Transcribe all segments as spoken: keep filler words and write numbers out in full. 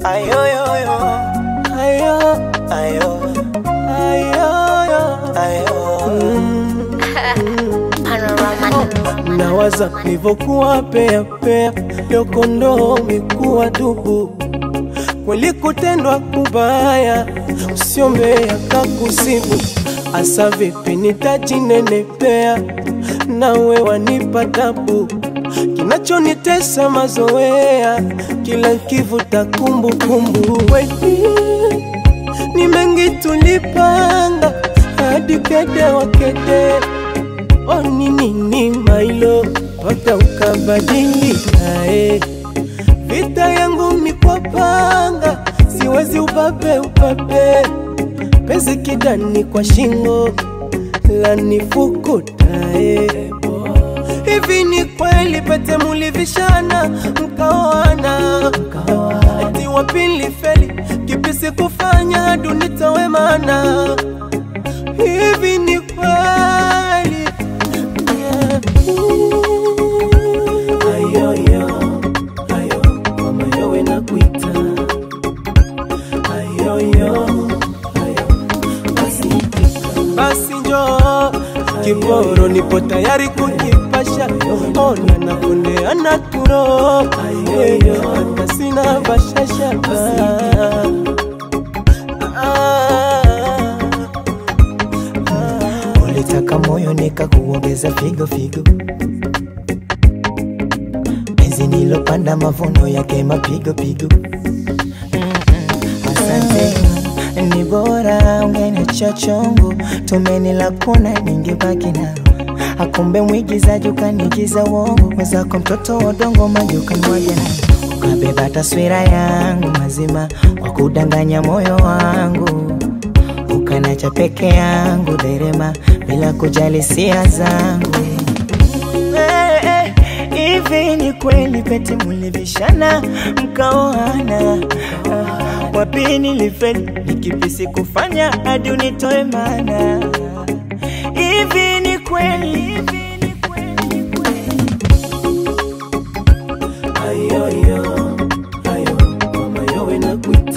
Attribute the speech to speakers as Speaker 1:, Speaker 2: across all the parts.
Speaker 1: ayo yo yo, ayo, ayo, ayo yo, ayo. Nawaza nivokuwa pea pea, leo kondoo mikuwa dubu. Kweli kutendwa kubaya, usiombe yakakusibu. Asa vipi nitajinenepea, nawe wanipa tabu. Kinachonitesa mazoea, kila nkivuta kumbu kumbu. Weni, ni mengi tulipanga, hadi kede wa kede. O nini ni mailo, paka ukabadili nae. Vita yangu mikwapanga, siwezi ubabe ubabe. Pezi kidani kwa shingo, la nifukutae. Hivi ni kweli pete mulivishana, mkaoana. Ati wapili feli, kipisi kufanya dunita mana. Hivi ni kweli, yeah. Ayo yo, ayo, mama yowe na kuita. Ayo yo, ayo, basi basi njoo. Kiboro nipo tayari kujipasha, ona na kunde anaturo. Ayo, hata sina bashasha.
Speaker 2: Ulitaka moyo nika kuongeza figo figo. Penzi nilopanda mavuno yake mapigo pigo. Asante, ni bora ungeniacha chongo. Tumeni la kuna ningebaki nalo. Akumbe mwigizaji ukanigiza uongo. Mwenzako mtoto odongo maji ukanimwaga nalo. Ukabeba taswira yangu mazima, wakudanganya moyo wangu. Ukanacha peke yangu derema, bila kujali hisia zangu. Hivi ni kweli pete mulivishana, mkaoana. Wapi nilifeli, nikipisi kufanya hadi unitoe mana. Hivi ni kweli, hivi ni kweli, kweli.
Speaker 1: Ayo yo, ayo, mama yowe na kuita.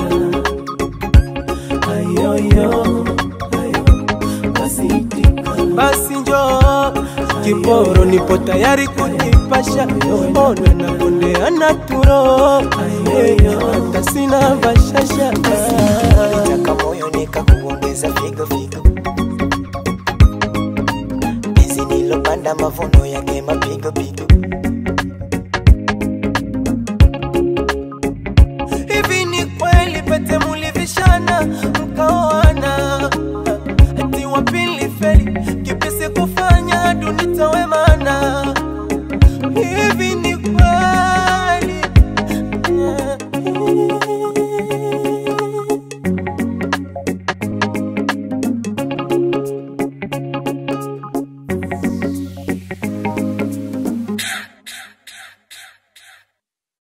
Speaker 1: Ayo yo, ayo, basi itika. Basi njoo, kiboro nipo tayari kujipasha. Ona na kunde anaturo. Ayo, hata sina bashasha.
Speaker 2: Ulitaka moyo nika kuongeza figo figo. Penzi nilopanda mavuno yake mapigo pigo.
Speaker 1: Hivi ni kweli pete mulivishana, mkaoana. Ati wapili feli,